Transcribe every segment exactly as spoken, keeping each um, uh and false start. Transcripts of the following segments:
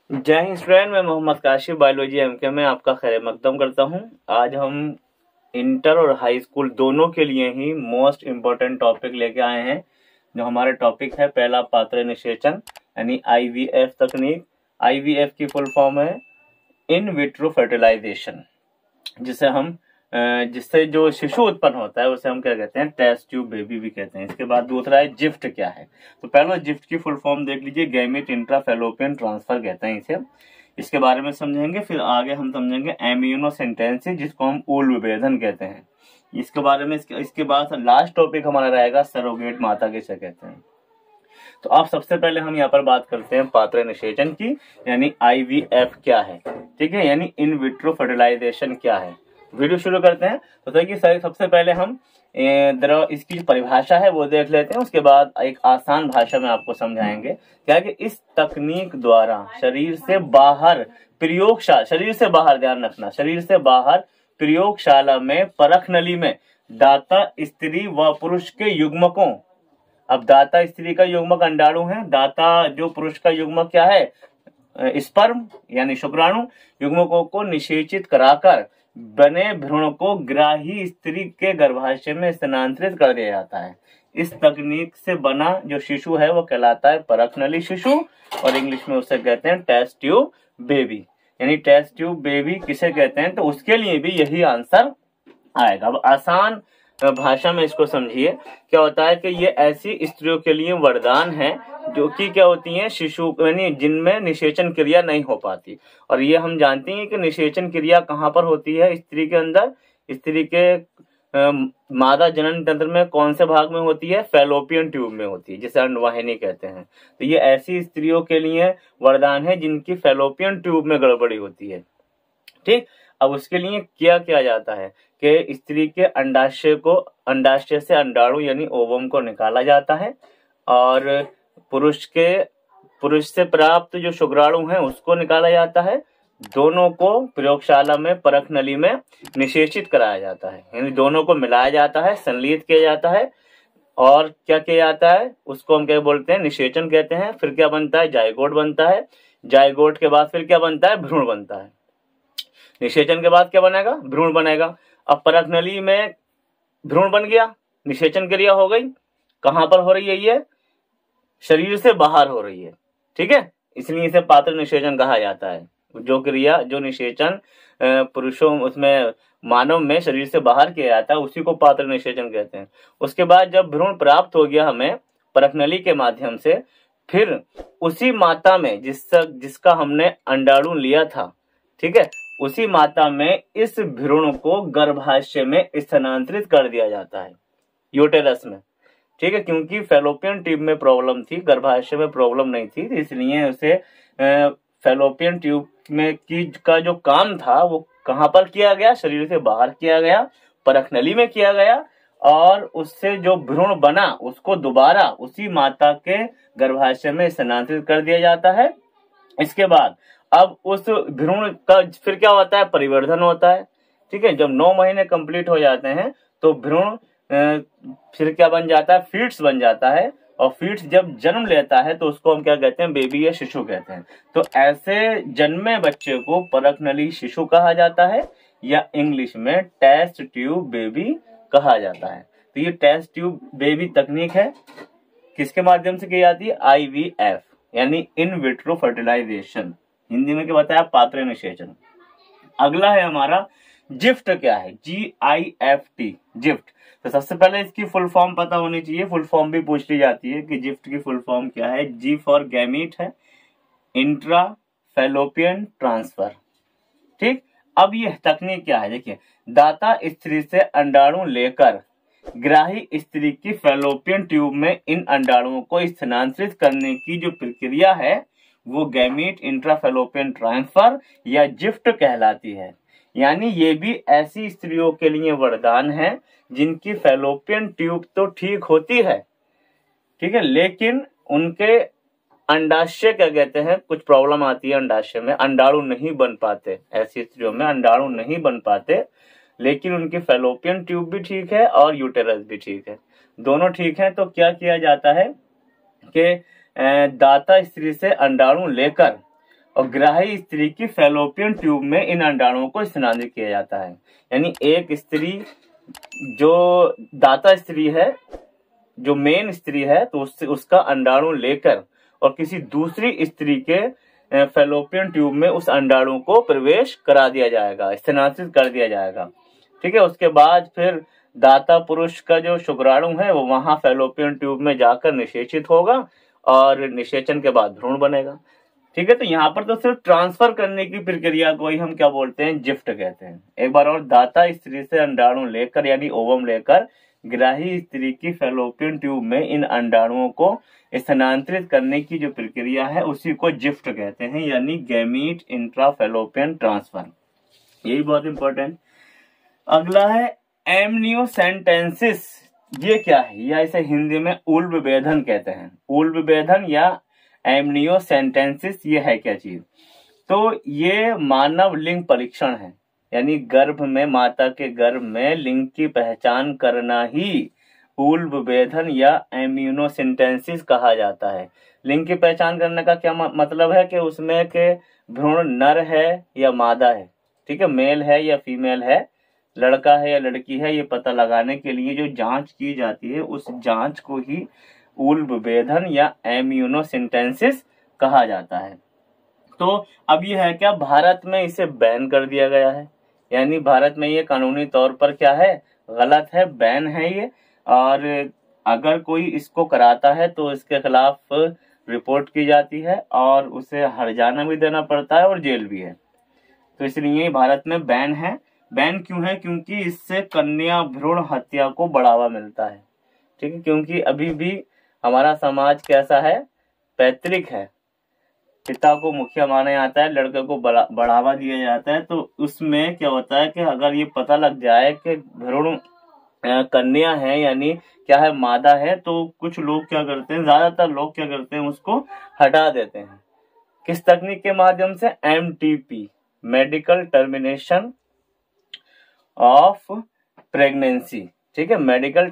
जय हिंद स्टूडेंट, मैं Mohammad Kashif biology MK में आपका खैर मकदम करता हूं। आज हम इंटर और हाई स्कूल दोनों के लिए ही मोस्ट इम्पोर्टेंट टॉपिक लेके आए हैं। जो हमारे टॉपिक है, पहला पात्र निषेचन यानी आईवीएफ तकनीक। आईवीएफ की फुल फॉर्म है इन विट्रो फर्टिलाइजेशन, जिसे हम जिससे जो शिशु उत्पन्न होता है उसे हम क्या कहते हैं, टेस्ट ट्यूब बेबी भी कहते हैं। इसके बाद दूसरा है जिफ्ट क्या है। तो पहले जिफ्ट की फुल फॉर्म देख लीजिए, गैमेट इंट्राफैलोपियन ट्रांसफर कहते हैं इसे। इसके बारे में समझेंगे, फिर आगे हम समझेंगे एम्यूनोसेंटेंसिस, जिसको हम ऊल विभेदन कहते हैं। इसके बारे में इसके, इसके बाद लास्ट टॉपिक हमारा रहेगा सरोगेट माता किसे कहते हैं। तो अब सबसे पहले हम यहाँ पर बात करते हैं पात्र निषेचन की, यानी आईवीएफ क्या है, ठीक है, यानी इन विट्रो फर्टिलाइजेशन क्या है। वीडियो शुरू करते हैं। तो देखिए सबसे पहले हम इसकी जो परिभाषा है वो देख लेते हैं, उसके बाद एक आसान भाषा में आपको समझाएंगे क्या कि इस तकनीक द्वारा शरीर से बाहर प्रयोगशाला शरीर से बाहर ध्यान रखना शरीर से बाहर प्रयोगशाला में परख नली में दाता स्त्री व पुरुष के युग्मकों, अब दाता स्त्री का युग्मक अंडाणु है, दाता जो पुरुष का युग्मक क्या है, स्पर्म यानी शुक्राणु, युग्मकों को निषेचित कराकर बने भ्रूण को ग्राही स्त्री के गर्भाशय में स्थानांतरित कर दिया जाता है। इस तकनीक से बना जो शिशु है वो कहलाता है परखनली शिशु, और इंग्लिश में उसे कहते हैं टेस्ट ट्यूब बेबी। यानी टेस्ट ट्यूब बेबी किसे कहते हैं, तो उसके लिए भी यही आंसर आएगा। अब आसान भाषा में इसको समझिए, क्या होता है कि ये ऐसी स्त्रियों के लिए वरदान है जो कि क्या होती हैं, शिशु यानी जिनमें निषेचन क्रिया नहीं हो पाती। और ये हम जानते हैं कि निषेचन क्रिया कहाँ पर होती है, स्त्री के अंदर, स्त्री के मादा जनन तंत्र में कौन से भाग में होती है, फैलोपियन ट्यूब में होती है, जिसे अंडवाहिनी कहते हैं। तो ये ऐसी स्त्रियों के लिए वरदान है जिनकी फैलोपियन ट्यूब में गड़बड़ी होती है, ठीक। अब उसके लिए क्या किया जाता है कि स्त्री के अंडाशय को अंडाशय से अंडाणु यानी ओवम को निकाला जाता है, और पुरुष के पुरुष से प्राप्त जो शुक्राणु है उसको निकाला जाता है। दोनों को प्रयोगशाला में परख नली में निषेचित कराया जाता है, यानी दोनों को मिलाया जाता है, संलीत किया जाता है, और क्या किया जाता है उसको हम क्या बोलते हैं, निषेचन कहते हैं। फिर क्या बनता है, जायगोट बनता है। जायगोट के बाद फिर क्या बनता है, भ्रूण बनता है। निषेचन के बाद क्या बनेगा, भ्रूण बनेगा। अब परख नली में भ्रूण बन गया, निषेचन क्रिया हो गई। कहां पर हो रही है, ये शरीर से बाहर हो रही है, ठीक है, इसलिए इसे पात्र निषेचन कहा जाता है। जो क्रिया जो निषेचन पुरुषों उसमें मानव में शरीर से बाहर किया जाता है उसी को पात्र निषेचन कहते हैं। उसके बाद जब भ्रूण प्राप्त हो गया हमें परख नली के माध्यम से, फिर उसी माता में जिस जिसका हमने अंडाणु लिया था, ठीक है, उसी माता में इस भ्रूण को गर्भाशय में स्थानांतरित कर दिया जाता है, यूटेरस में, ठीक है, क्योंकि फैलोपियन ट्यूब में प्रॉब्लम थी, गर्भाशय में प्रॉब्लम नहीं थी, इसलिए उसे फैलोपियन ट्यूब में की का जो काम था वो कहां पर किया गया, शरीर से बाहर किया गया, परख नली में किया गया, और उससे जो भ्रूण बना उसको दोबारा उसी माता के गर्भाशय में स्थानांतरित कर दिया जाता है। इसके बाद अब उस भ्रूण का फिर क्या होता है, परिवर्धन होता है, ठीक है। जब नौ महीने कंप्लीट हो जाते हैं तो भ्रूण फिर क्या बन जाता है, फीट्स बन जाता है, और फीट्स जब जन्म लेता है तो उसको हम क्या कहते हैं, बेबी या शिशु कहते हैं। तो ऐसे जन्मे बच्चे को परख नली शिशु कहा जाता है, या इंग्लिश में टेस्ट ट्यूब बेबी कहा जाता है। तो ये टेस्ट ट्यूब बेबी तकनीक है, किसके माध्यम से की जाती है, आईवीएफ यानी इन विट्रो फर्टिलाइजेशन, हिंदी में क्या बताया, पात्र निषेचन। अगला है हमारा जिफ्ट क्या है, G I F T, GIFT. तो सबसे पहले इसकी फुल फॉर्म पता होनी चाहिए, फुल फॉर्म भी पूछ ली जाती है कि जिफ्ट की फुल फॉर्म क्या है। जी फॉर गैमीट है, इंट्रा फैलोपियन ट्रांसफर, ठीक। अब ये तकनीक क्या है, देखिए, दाता स्त्री से अंडाणु लेकर ग्राही स्त्री की फैलोपियन ट्यूब में इन अंडाणुओं को स्थानांतरित करने की जो प्रक्रिया है वो गैमीट इंट्राफैलोपियन ट्रांसफर या जिफ्ट कहलाती है। यानी ये भी ऐसी स्त्रियों के लिए वरदान है जिनकी फैलोपियन ट्यूब तो ठीक होती है, ठीक है, लेकिन उनके अंडाशय क्या कहते हैं, कुछ प्रॉब्लम आती है अंडाशय में, अंडाणु नहीं बन पाते, ऐसी स्त्रियों में अंडाणु नहीं बन पाते, लेकिन उनकी फैलोपियन ट्यूब भी ठीक है और यूटेरस भी ठीक है, दोनों ठीक है। तो क्या किया जाता है कि दाता स्त्री से अंडाणु लेकर और ग्राही स्त्री की फैलोपियन ट्यूब में इन अंडाणुओं को स्थानांतरित किया जाता है। यानी एक स्त्री जो दाता स्त्री है, जो मेन स्त्री है, तो उससे उसका अंडाणु लेकर और किसी दूसरी स्त्री के फैलोपियन ट्यूब में उस अंडाणु को प्रवेश करा दिया जाएगा, स्थानांतरित कर दिया जाएगा। ठीक है, उसके बाद फिर दाता पुरुष का जो शुक्राणु है वो वहां फैलोपियन ट्यूब में जाकर निषेचित होगा और निषेचन के बाद भ्रूण बनेगा। ठीक है, तो यहाँ पर तो सिर्फ ट्रांसफर करने की प्रक्रिया को ही हम क्या बोलते हैं, जिफ्ट कहते हैं। एक बार और, दाता स्त्री से अंडाणु लेकर यानी ओवम लेकर ग्राही स्त्री की फैलोपियन ट्यूब में इन अंडाणुओं को स्थानांतरित करने की जो प्रक्रिया है उसी को जिफ्ट कहते हैं, यानी गैमीट इंट्राफैलोपियन ट्रांसफर। यही बहुत इंपॉर्टेंट। अगला है एमनियोसेंटेंसिस। ये क्या है, या इसे हिंदी में ऊल विभेदन कहते हैं। ऊल विभेदन या एमनियोसेंटेंसिस ये है क्या चीज, तो ये मानव लिंग परीक्षण है। यानी गर्भ में, माता के गर्भ में लिंग की पहचान करना ही ऊल विभेदन या एमनियोसेंटेंसिस कहा जाता है। लिंग की पहचान करने का क्या मतलब है कि उसमें के भ्रूण नर है या मादा है, ठीक है, मेल है या फीमेल है, लड़का है या लड़की है, ये पता लगाने के लिए जो जांच की जाती है उस जांच को ही ऊल विभेदन या एमनियोसेंटेंसिस कहा जाता है। तो अब ये है क्या, भारत में इसे बैन कर दिया गया है। यानी भारत में ये कानूनी तौर पर क्या है, गलत है, बैन है ये। और अगर कोई इसको कराता है तो इसके खिलाफ रिपोर्ट की जाती है और उसे हर्जाना भी देना पड़ता है और जेल भी है। तो इसलिए भारत में बैन है। बैन क्यों है, क्योंकि इससे कन्या भ्रूण हत्या को बढ़ावा मिलता है। ठीक है, क्योंकि अभी भी हमारा समाज कैसा है, पैतृक है, पिता को मुखिया माना जाता है, लड़के को बढ़ावा दिया जाता है। तो उसमें क्या होता है कि अगर ये पता लग जाए कि भ्रूण कन्या है यानी क्या है, मादा है, तो कुछ लोग क्या करते हैं, ज्यादातर लोग क्या करते हैं, उसको हटा देते हैं। किस तकनीक के माध्यम से, M T P, medical termination of pregnancy. ठीक है, मेडिकल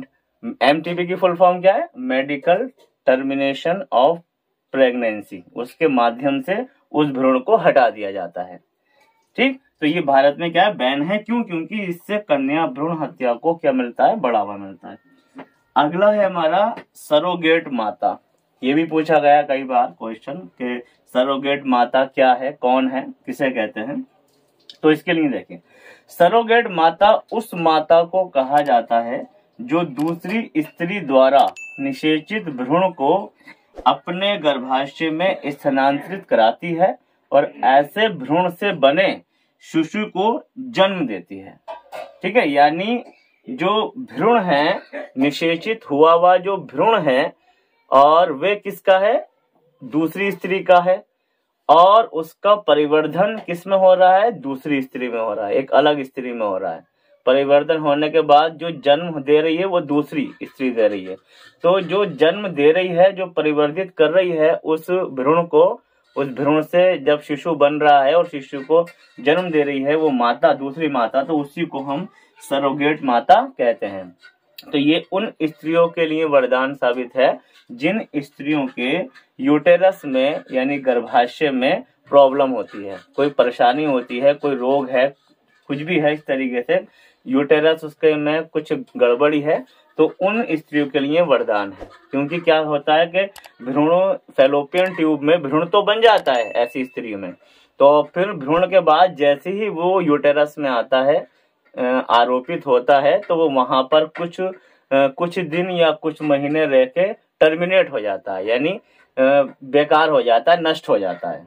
एम टी पी की फुल फॉर्म क्या है, मेडिकल टर्मिनेशन ऑफ प्रेगनेंसी। उसके माध्यम से उस भ्रूण को हटा दिया जाता है। ठीक, तो ये भारत में क्या है, बैन है। क्यों, क्योंकि इससे कन्या भ्रूण हत्या को क्या मिलता है, बढ़ावा मिलता है। अगला है हमारा सरोगेट माता। ये भी पूछा गया कई बार क्वेश्चन कि सरोगेट माता क्या है, कौन है, किसे कहते हैं। तो इसके लिए देखें, सरोगेट माता उस माता को कहा जाता है जो दूसरी स्त्री द्वारा निषेचित भ्रूण को अपने गर्भाशय में स्थानांतरित कराती है और ऐसे भ्रूण से बने शिशु को जन्म देती है। ठीक है, यानी जो भ्रूण है, निषेचित हुआ हुआ जो भ्रूण है, और वे किसका है, दूसरी स्त्री का है, और उसका परिवर्धन किस में हो रहा है, दूसरी स्त्री में हो रहा है, एक अलग स्त्री में हो रहा है। परिवर्तन होने के बाद जो जन्म दे रही है वो दूसरी स्त्री दे रही है। तो जो जन्म दे रही है, जो परिवर्तित कर रही है उस भ्रूण को, उस भ्रूण से जब शिशु बन रहा है और शिशु को जन्म दे रही है वो माता, दूसरी माता, तो उसी को हम सरोगेट माता कहते हैं। तो ये उन स्त्रियों के लिए वरदान साबित है जिन स्त्रियों के यूटेरस में यानी गर्भाशय में प्रॉब्लम होती है, कोई परेशानी होती है, कोई रोग है, कुछ भी है इस तरीके से, यूटेरस उसके में कुछ गड़बड़ी है, तो उन स्त्रियों के लिए वरदान है। क्योंकि क्या होता है कि भ्रूण फैलोपियन ट्यूब में भ्रूण तो बन जाता है ऐसी स्त्री में, तो फिर भ्रूण के बाद जैसे ही वो यूटेरस में आता है, आरोपित होता है, तो वो वहां पर कुछ कुछ दिन या कुछ महीने रह के टर्मिनेट हो जाता है, यानी बेकार हो जाता है, नष्ट हो जाता है,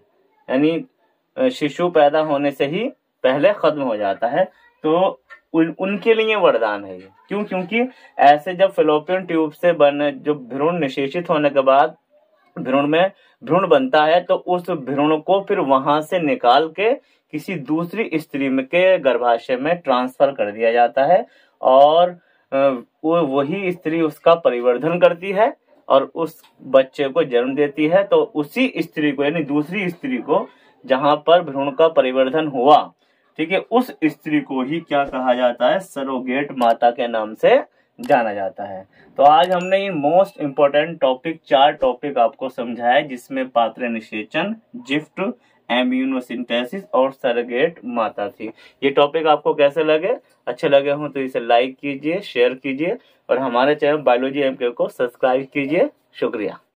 यानी शिशु पैदा होने से ही पहले खत्म हो जाता है। तो उन, उनके लिए वरदान है ये। क्यों, क्योंकि ऐसे जब फैलोपियन ट्यूब से बन जो भ्रूण निषेचित होने के बाद भ्रूण में भ्रूण बनता है, तो उस भ्रूण को फिर वहां से निकाल के किसी दूसरी स्त्री में के गर्भाशय में ट्रांसफर कर दिया जाता है और वो वही स्त्री उसका परिवर्धन करती है और उस बच्चे को जन्म देती है। तो उसी स्त्री को यानी दूसरी स्त्री को जहां पर भ्रूण का परिवर्धन हुआ, ठीक है, उस स्त्री को ही क्या कहा जाता है, सरोगेट माता के नाम से जाना जाता है। तो आज हमने ये मोस्ट इम्पोर्टेंट टॉपिक चार टॉपिक आपको समझाया, जिसमें पात्र निषेचन, जिफ्ट, एम्यूनोसिंथेसिस और सरगेट माता थी। ये टॉपिक आपको कैसे लगे? अच्छे लगे हों तो इसे लाइक कीजिए, शेयर कीजिए और हमारे चैनल बायोलॉजी एमके को सब्सक्राइब कीजिए। शुक्रिया।